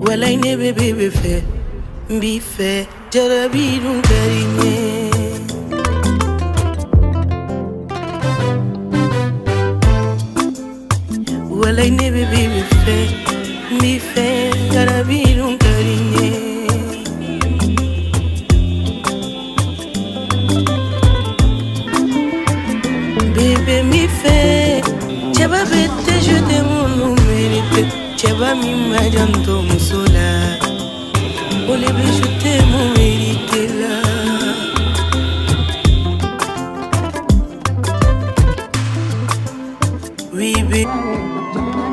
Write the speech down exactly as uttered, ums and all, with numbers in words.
Walay ne bébé be fe Bi fe Jarabi dun karine Walay ne bébé be fe Bi fe Jarabi dun karine Bébé mi fe Cheba bete je te mon mérite Cheba mi majanto musola Ole be je te mon mérite là Oui bébé